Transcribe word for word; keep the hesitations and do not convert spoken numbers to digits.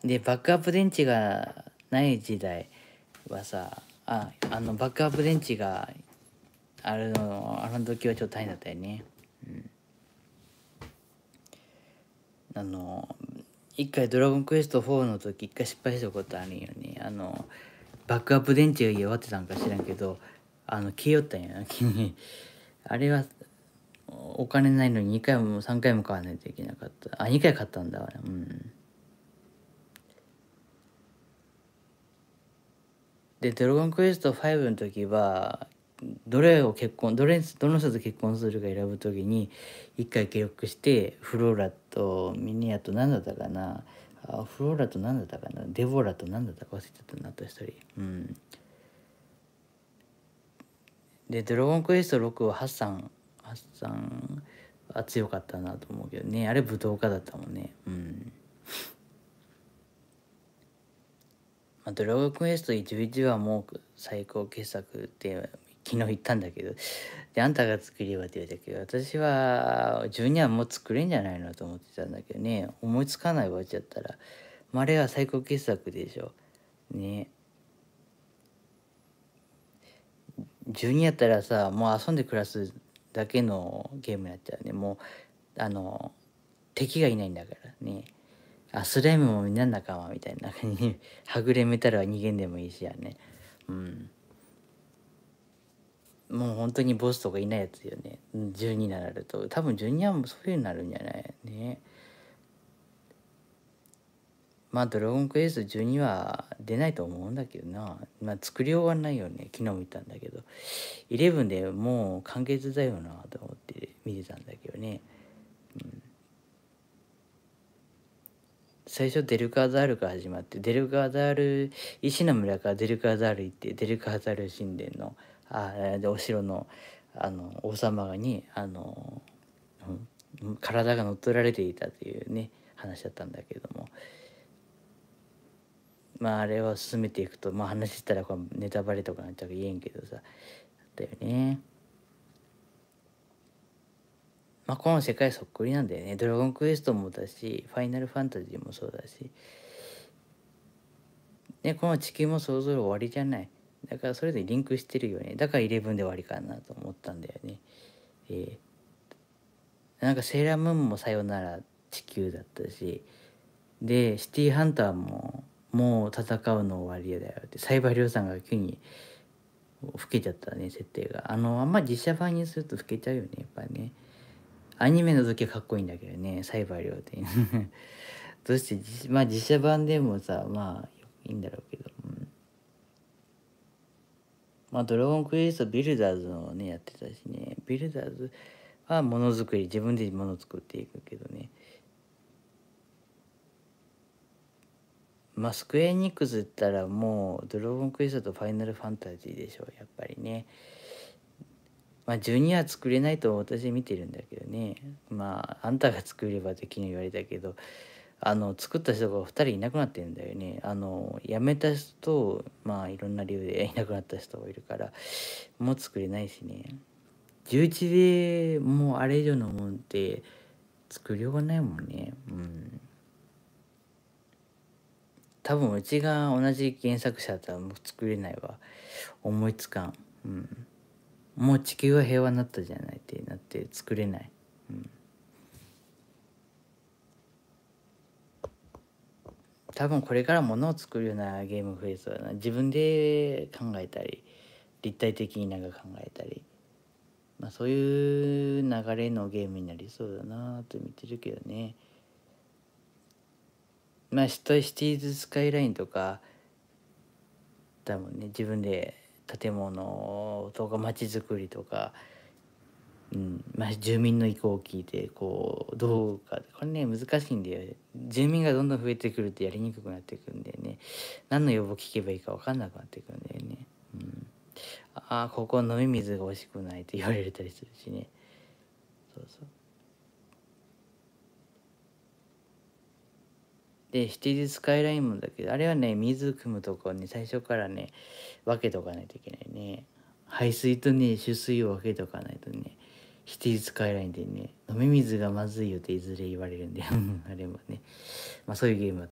でバックアップ電池がない時代はさ、ああのバックアップ電池があるのあの時はちょっと大変だったよね。うん、あの一回ドラゴンクエストフォーの時一回失敗したことあるんよね。あのバックアップ電池が弱ってたんか知らんけど、あの消えよったんやなあれはお金ないのににかいもさんかいも買わないといけなかった。あ、にかい買ったんだ。うん。でドラゴンクエストファイブの時はどれを結婚どれどの人と結婚するか選ぶ時に一回記録して、フローラとミニアと何だったかな、あフローラと何だったかな、デボラと何だったか忘れちゃったな、あと一人。うん。でドラゴンクエストろくはハッサンハッサンは強かったなと思うけどね。あれ武闘家だったもんね。うん。まあ、ドラゴンクエストじゅういちはもう最高傑作って昨日言ったんだけど、であんたが作りはって言われたけど、私はじゅうにはもう作れんじゃないのと思ってたんだけどね。思いつかないわっちゃったら、まあ、あれは最高傑作でしょね。じゅうにやったらさ、もう遊んで暮らすだけのゲームやっちゃうね。もうあの敵がいないんだからね。あスライムもみんな仲間みたいな感じにはぐれメタルは逃げんでもいいしやね。うん。もう本当にボスとかいないやつよね。じゅうにになると多分じゅうにはもうそういうのになるんじゃないね。まあドラゴンクエストじゅうには出ないと思うんだけどな。まあ作りようがないよね。昨日見たんだけどじゅういちでもう完結だよなと思って見てたんだけどね。うん、最初デルカーザールから始まって、デルカーザール石の村からデルカーザール行って、デルカーザール神殿のあでお城のあの王様がにあの、うん、体が乗っ取られていたというね話だったんだけども、まああれを進めていくと、まあ話したらこれネタバレとかなっちゃうから言えんけどさ、だよね。まあこの世界そっくりなんだよね。ドラゴンクエストもだし、ファイナルファンタジーもそうだし、ね、この地球もそろそろ終わりじゃない。だからそれでリンクしてるよね。だからイレブンで終わりかなと思ったんだよね。えー、なんかセーラームーンもさよなら地球だったし、でシティーハンターももう戦うの終わりだよって、サイバーリョウさんが急に老けちゃったね、設定が。あのあんま実写版にすると老けちゃうよね、やっぱりね。アニメの時はかっこいいんだけどね、サイバーリョウってどうして実まあ実写版でもさ、まあいいんだろうけど、うん、まあドラゴンクエストビルダーズのねやってたしね。ビルダーズはものづくり、自分でもの作っていくけどね。まあスクエアエニックスったらもうドラゴンクエストとファイナルファンタジーでしょやっぱりね。まあじゅうには作れないと私見てるんだけどね。まああんたが作ればって昨日言われたけど、あの作った人がふたりいなくなってるんだよね。あの辞めた人と、まあいろんな理由でいなくなった人がいるから、もう作れないしね。じゅういちでもうあれ以上のもんって作りようがないもんね。うん。多分うちが同じ原作者だったらもう作れないわ。思いつかん。うん。もう地球は平和になったじゃないってなって作れない。うん。多分これからものを作るようなゲーム増えそうだな。自分で考えたり、立体的になんか考えたり。まあそういう流れのゲームになりそうだなと見てるけどね。まあシティーズスカイラインとか、多分ね自分で建物とか街づくりとか、うんまあ、住民の意向を聞いてこうどうか、これね難しいんだよ。住民がどんどん増えてくるとやりにくくなってくるんだよね。何の要望聞けばいいか分かんなくなってくるんだよね。うん、ああここ飲み水が美味しくないって言われたりするしね。そうそう。でシティーズスカイラインもだけど、あれはね水汲むとこね最初からね分けとかないといけないね。排水とね取水を分けとかないとね、シティーズスカイラインでね飲み水がまずいよっていずれ言われるんであれもね、まあそういうゲーム